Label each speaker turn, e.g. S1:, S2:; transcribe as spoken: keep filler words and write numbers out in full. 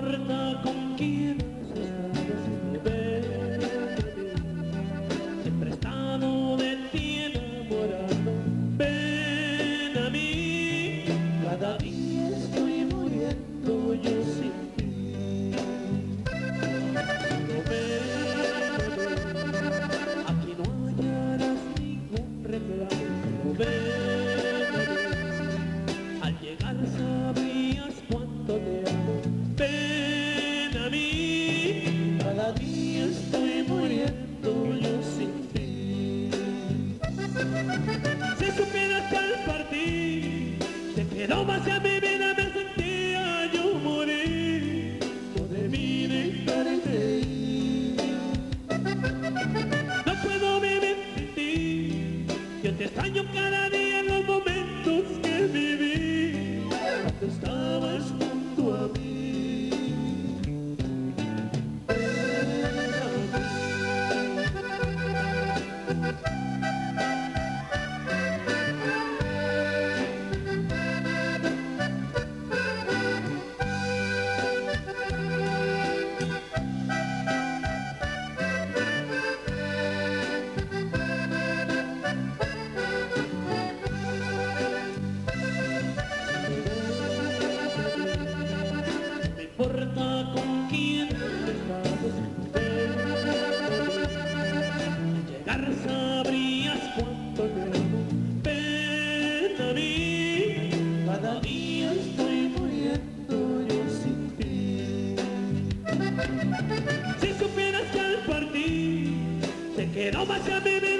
S1: importa con quién has estado, si no ven a mí. Siempre he estado de ti enamorado. Ven a mí. Cada día estoy muriendo yo sin ti. Si no ven a mí, aquí no hallarás ningún reclamo. Ven a mí. Al llegar sabrías cuánto te amo. Ven a mí. Cada día estoy muriendo yo sin ti. Si supieras que al partir te quedó más a mi vida, me sentía yo morir. No debí dejarte ir. No puedo vivir sin ti. Yo te extraño cada día en los momentos que viví cuando estabas junto a mí. No importa con quién estás, al llegar sabrías cuánto te amo. Ven a mí, cada día estoy muriendo yo sin ti. Si supieras que al partir te quedó más a mi vida,